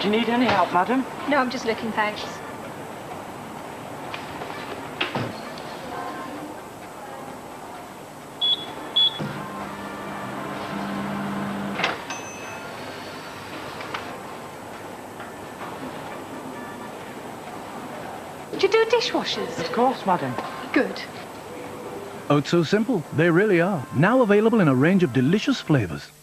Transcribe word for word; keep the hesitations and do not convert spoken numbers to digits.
Do you need any help, madam? No, I'm just looking, thanks. Do you do dishwashers? Of course, madam. Good. Oat So Simple. They really are. Now available in a range of delicious flavors.